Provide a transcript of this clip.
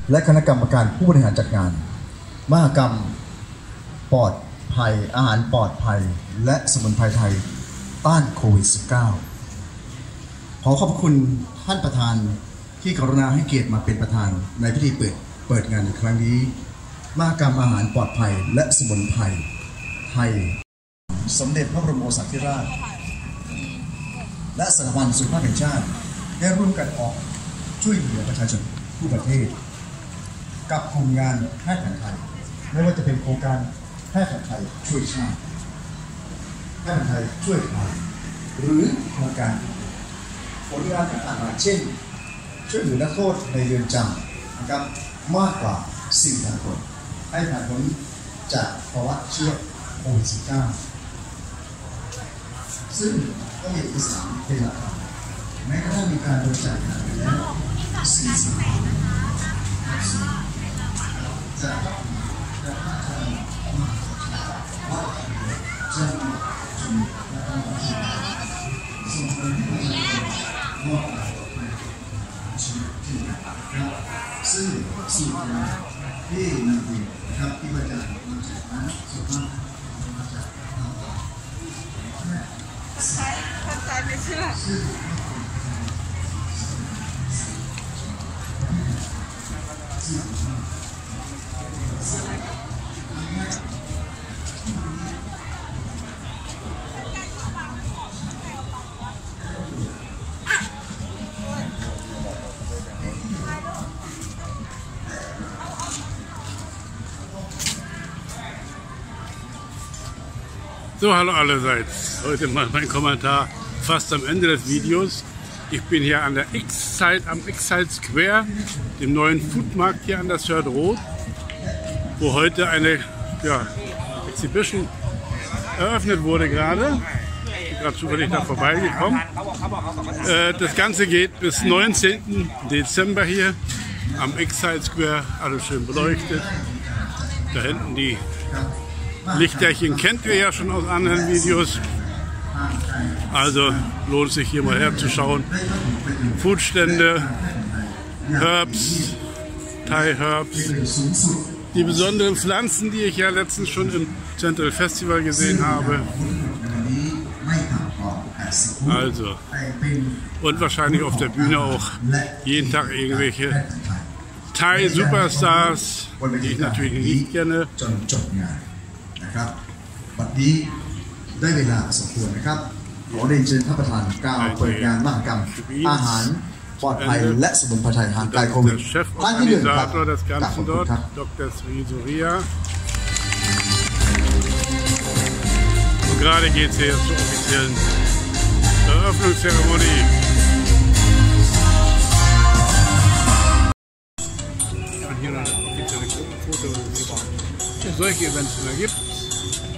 และคณะกรรมการผู้บริหารจัดงานมหกรรมปลอดภัยอาหารปลอดภัยและสมุนไพรไทยต้านโควิด -19 ขอขอบคุณท่านประธานที่กรุณาให้เกียรติมาเป็นประธานในพิธีเปิดงานในครั้งนี้มหกรรมอาหารปลอดภัยและสมุนไพรไทยสมเด็จพระบรมโอรสาธิราชและสถาบันสุขภาพแห่งชาติได้ร่วมกันออกช่วยเหลือประชาชนทั่วประเทศกับกลุ่มงานแพทย์แผนไทยไม่ว่าจะเป็นโครงการแพทย์แผนไทยช่วยชาติแพทย์แผนไทยช่วยไทยหรือโครงการผลงานต่างๆเช่นช่วยเหลือนักโทษในเรือนจำนะครับมากกว่า4,000 คนให้ผ่านพ้นจากภาวะเชื้อโควิด -19 ซึ่งก็มีเอกสารเป็นหลักฐานแม้กระทั่งมีการบริจาคกันแล้ว4 แสนจะซึ่งสิ่งที่นำดีนะครับที่มาจากนั้นสุภาพท่านใจไม่เชื่อ So, hallo allerseits. Heute mal mein Kommentar fast am Ende des Videos. Ich bin hier an der X-Site, am X-Site Square, dem neuen Foodmarkt hier an der Third Road, wo heute eine Exhibition eröffnet wurde gerade. Ich bin gerade zufällig da vorbeigekommen. Das Ganze geht bis 19. Dezember hier am X-Site Square, alles schön beleuchtet. Da hinten die Lichterchen kennt ihr ja schon aus anderen Videos. Also lohnt sich hier mal herzuschauen. Foodstände, Herbs, Thai Herbs. Die besonderen Pflanzen, die ich ja letztens schon im Central Festival gesehen habe. Also, und wahrscheinlich auf der Bühne auch jeden Tag irgendwelche Thai Superstars, die ich natürlich nicht kenne. บัดนี้ได้เวลาสมควรนะครับขอเรียนเชิญท่านประธานกล่าวเปิดงานมหกรรมอาหารปลอดภัยและสมุนไพรไทยห่างไกลโควิดครั้งที่ 1 ครับขอบคุณครับ Dr. Sri Surya. Und gerade geht es hier zur offiziellen Eröffnungszeremonie. Und hier noch das offizielle Gruppenfoto, wenn es solche Events mehr gibt.